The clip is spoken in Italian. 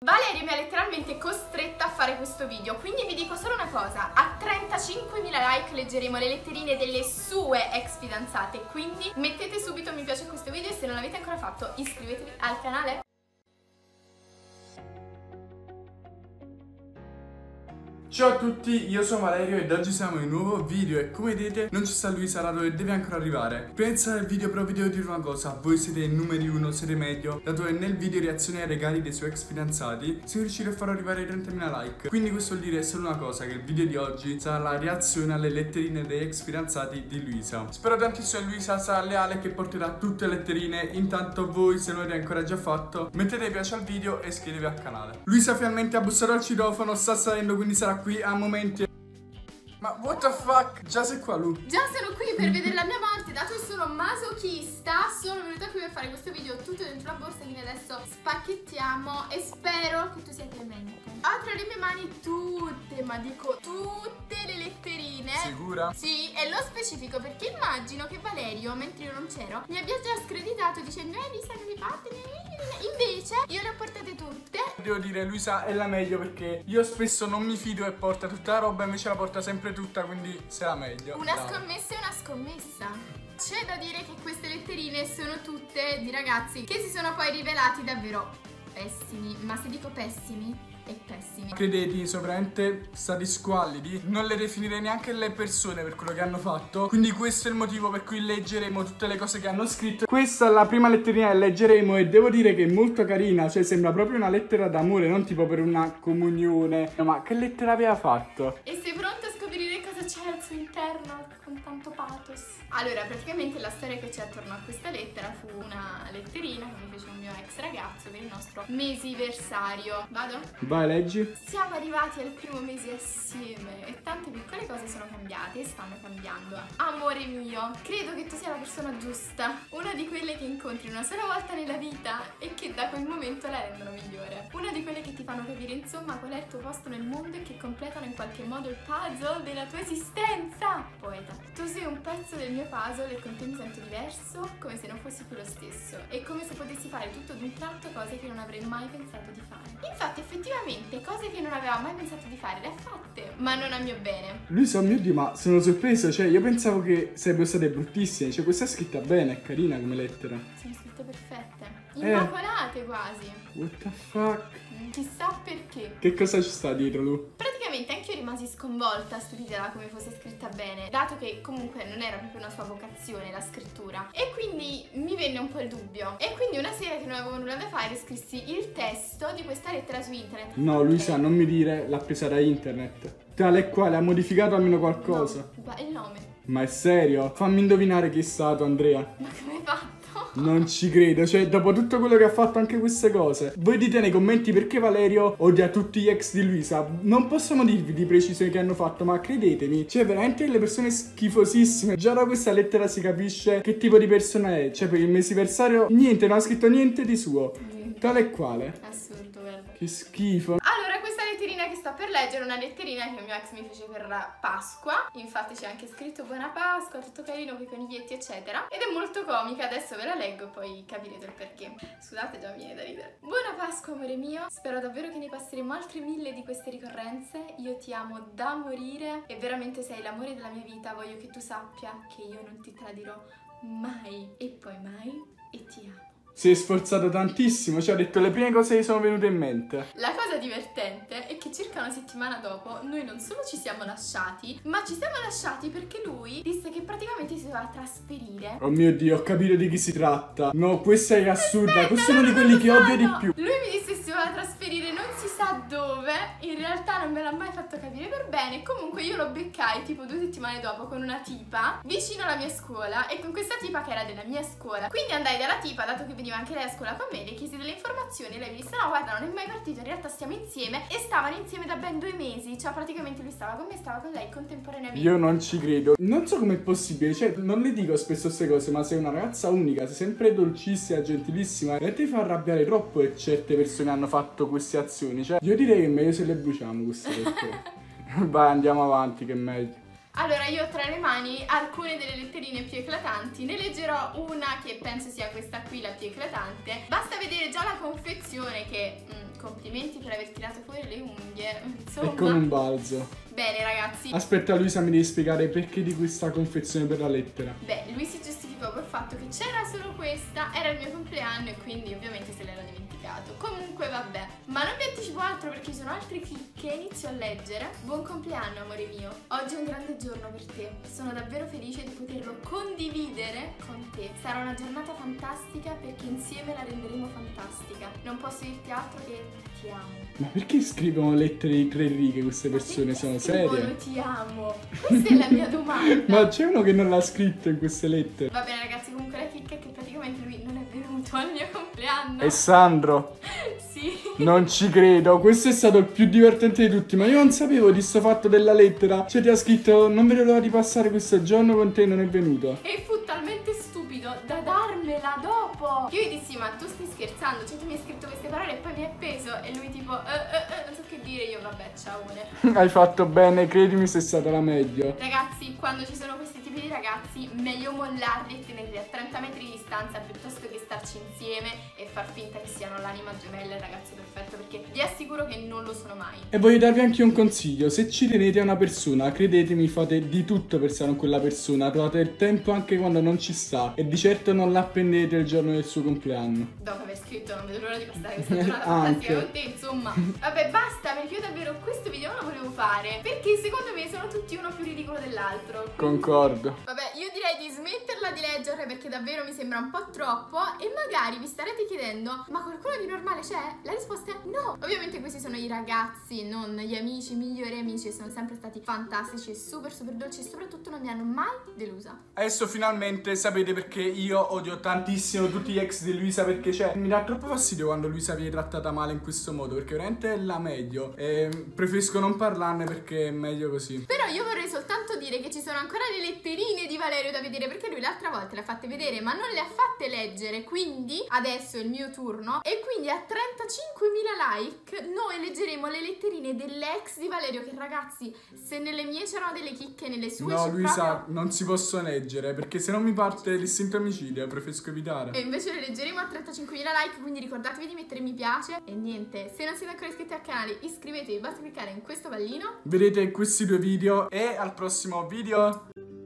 Valerio mi ha letteralmente costretta a fare questo video, quindi vi dico solo una cosa: a 35.000 like leggeremo le letterine delle sue ex fidanzate, quindi mettete subito mi piace a questo video e se non l'avete ancora fatto iscrivetevi al canale. Ciao a tutti, io sono Valerio ed oggi siamo in un nuovo video e come vedete non ci sta Luisa Raro e deve ancora arrivare. Prima di iniziare il video però vi devo dire una cosa: voi siete i numeri uno, siete meglio, dato che nel video reazione ai regali dei suoi ex fidanzati siamo riusciti a far arrivare i 30.000 like. Quindi questo vuol dire solo una cosa, che il video di oggi sarà la reazione alle letterine dei ex fidanzati di Luisa. Spero tantissimo che Luisa sarà leale e che porterà tutte le letterine. Intanto voi, se non l'avete ancora già fatto, mettete mi piace al video e iscrivetevi al canale. Luisa finalmente ha bussato al citofono, sta salendo, quindi sarà qui a momenti. Ma what the fuck? Già sei qua, Lu? Già sono qui per vedere la mia morte. Dato che sono masochista, sono venuta qui per fare questo video tutto dentro la borsa, quindi adesso spacchettiamo e spero che tu sia clemente. Ho tra le mie mani tutte, ma dico tutte le letterine. Sicura? Sì, e lo specifico perché immagino che Valerio, mentre io non c'ero, mi abbia già screditato dicendo Lisa non mi batte. Invece io le ho portate tutte. Devo dire, Luisa è la meglio perché io spesso non mi fido e porta tutta la roba, invece la porta sempre tutta, quindi sarà meglio. Una scommessa è una scommessa. C'è da dire che queste letterine sono tutte di ragazzi che si sono poi rivelati davvero pessimi. Ma se dico pessimi, è pessimi. Credetemi, sono veramente stati squallidi. Non le definirei neanche le persone per quello che hanno fatto. Quindi questo è il motivo per cui leggeremo tutte le cose che hanno scritto. Questa è la prima letterina che leggeremo e devo dire che è molto carina. Cioè sembra proprio una lettera d'amore, non tipo per una comunione. No, ma che lettera aveva fatto? E sei pronto a scoprire cosa c'è al suo interno con tanto pathos? Allora, praticamente la storia che c'è attorno a questa lettera fu una letterina che mi fece un mio ex ragazzo per il nostro mesiversario. Vado? Vai, leggi. Siamo arrivati al primo mese assieme e tante piccole cose sono cambiate e stanno cambiando. Amore mio, credo che tu sia la persona giusta, una di quelle che incontri una sola volta nella vita e che da quel momento la rendono migliore. Una di quelle che ti fanno capire insomma qual è il tuo posto nel mondo e che completano in qualche modo il puzzle della tua esistenza. Poeta, tu sei un pezzo del mio puzzle e con te mi sento diverso, come se non fossi più lo stesso. È come se potessi fare tutto d'un tratto cose che non avrei mai pensato di fare. Infatti effettivamente cose che non avevo mai pensato di fare le ha fatte, ma non a mio bene. Luisa, oh mio Dio, ma sono sorpreso. Cioè io pensavo che sarebbero state bruttissime. Cioè questa è scritta bene, è carina come lettera. Sono scritte perfette, immacolate quasi. What the fuck? Chissà perché. Che cosa ci sta dietro, Lu? Praticamente anche io rimasi sconvolta, stupida da come fosse scritta bene, dato che comunque non era proprio una sua vocazione la scrittura. E quindi mi venne un po' il dubbio. E quindi una sera che non avevo nulla da fare scrissi il testo di questa lettera su internet. No, Luisa, non mi dire l'ha presa da internet. Tale e quale, ha modificato almeno qualcosa. No, il nome. Ma è serio? Fammi indovinare chi è stato, Andrea. Ma come hai fatto? Non ci credo, cioè dopo tutto quello che ha fatto anche queste cose. Voi dite nei commenti perché Valerio odia tutti gli ex di Luisa. Non possiamo dirvi di precisione che hanno fatto, ma credetemi, cioè veramente delle persone schifosissime. Già da questa lettera si capisce che tipo di persona è. Cioè per il mesiversario niente, non ha scritto niente di suo. Tale e quale. Assurdo, guarda. Che schifo. Allora, questa letterina che sto per leggere è una letterina che il mio ex mi fece per la Pasqua. Infatti c'è anche scritto Buona Pasqua, tutto carino con i coniglietti eccetera. Ed è molto comica, adesso ve la leggo e poi capirete il perché. Scusate, già mi viene da ridere. Buona Pasqua amore mio, spero davvero che ne passeremo altre 1000 di queste ricorrenze. Io ti amo da morire e veramente sei l'amore della mia vita. Voglio che tu sappia che io non ti tradirò mai e poi mai e ti amo. Si è sforzato tantissimo, cioè ha detto le prime cose che gli sono venute in mente. La cosa divertente è che circa una settimana dopo noi non solo ci siamo lasciati, ma ci siamo lasciati perché lui disse che praticamente si doveva trasferire. Oh mio Dio, ho capito di chi si tratta. No, questa è assurda, questo è uno di quelli che odio di più. Lui mi disse che si doveva trasferire non si sa dove, in realtà non me l'ha mai fatto capire per bene. Comunque io lo beccai tipo 2 settimane dopo con una tipa vicino alla mia scuola e con questa tipa che era della mia scuola. Quindi andai dalla tipa, dato che veniva anche lei a scuola con me, le chiesi delle informazioni e lei mi disse no guarda non è mai partito, in realtà stiamo insieme e stavano insieme da ben 2 mesi, cioè praticamente lui stava con me e stava con lei contemporaneamente. Io non ci credo, non so com'è possibile, cioè non le dico spesso queste cose ma sei una ragazza unica, sei sempre dolcissima, gentilissima e ti fa arrabbiare troppo che certe persone hanno fatto queste azioni, cioè io direi che è meglio se le bruciamo queste lettere. Vai, andiamo avanti che è meglio. Allora, io ho tra le mani alcune delle letterine più eclatanti. Ne leggerò una che penso sia questa qui, la più eclatante. Basta vedere già la confezione che... complimenti per aver tirato fuori le unghie. Insomma, È con un balzo. Bene ragazzi. Aspetta Luisa, mi devi spiegare perché di questa confezione per la lettera. Beh, lui si giustificò col fatto che c'era solo questa, era il mio compleanno e quindi ovviamente se l'era dimenticato. Comunque vabbè, ma non vi anticipo altro perché ci sono altre chicche, inizio a leggere. Buon compleanno amore mio, oggi è un grande giorno per te, sono davvero felice di poterlo condividere con te. Sarà una giornata fantastica perché insieme la renderemo fantastica. Non posso dirti altro che ti amo. Ma perché scrivono lettere di 3 righe queste persone? Sono serie? Ti amo, questa è la mia domanda. Ma c'è uno che non l'ha scritto in queste lettere. Va bene ragazzi, comunque la chicca è che praticamente lui non è venuto al mio compleanno. È Sandro. Sì. Non ci credo, questo è stato il più divertente di tutti. Ma io non sapevo di sto fatto della lettera. Cioè ti ha scritto non vedo l'ora di passare questo giorno con te, non è venuto. E fu talmente stupido da darmela dopo. Io gli dissi ma tu stai scherzando? Cioè tu mi hai scritto queste parole e poi mi hai appeso. E lui tipo non so che dire. Io vabbè ciao. Hai fatto bene, credimi, sei stata la meglio. Ragazzi, quando ci sono questi tipi di ragazzi meglio mollarli e tenerli a 30 metri di distanza piuttosto che starci insieme e far finta che siano l'anima gemella e il ragazzo perfetto, perché vi assicuro che non lo sono mai. E voglio darvi anche un consiglio: se ci tenete a una persona, credetemi, fate di tutto per stare con quella persona. Trovate il tempo anche quando non ci sta e di certo non la appendete il giorno del suo compleanno. Dopo aver scritto non vedo l'ora di passare questa giornata fantastica con te, insomma. Vabbè basta, perché io davvero questo video non lo volevo fare, perché secondo me sono tutti uno più ridicolo dell'altro. Concordo. Vabbè, io direi di smetterla di leggere perché davvero mi sembra un po' troppo. E magari vi starete chiedendo: ma qualcuno di normale c'è? La risposta è no. Ovviamente questi sono i ragazzi, non gli amici, i migliori amici. Sono sempre stati fantastici e super dolci e soprattutto non mi hanno mai delusa. Adesso finalmente sapete perché io odio tantissimo tutti gli ex di Luisa, perché cioè mi dà troppo fastidio quando Luisa viene trattata male in questo modo, perché veramente è la meglio e preferisco non parlarne perché è meglio così. Però io vorrei soltanto dire che ci sono ancora le letterine di Valerio da vedere, perché lui l'altra volta le ha fatte vedere ma non le ha fatte leggere, quindi adesso è il mio turno e quindi a 35.000 like noi leggeremo le letterine dell'ex di Valerio, che ragazzi, se nelle mie c'erano delle chicche, nelle sue no c'è Luisa, proprio... non si possono leggere perché se non mi parte l'istinto omicidio, preferisco evitare. E invece le leggeremo a 35.000 like, quindi ricordatevi di mettere mi piace e niente, se non siete ancora iscritti al canale iscrivetevi, basta cliccare in questo pallino. Vedete questi 2 video e al prossimo video.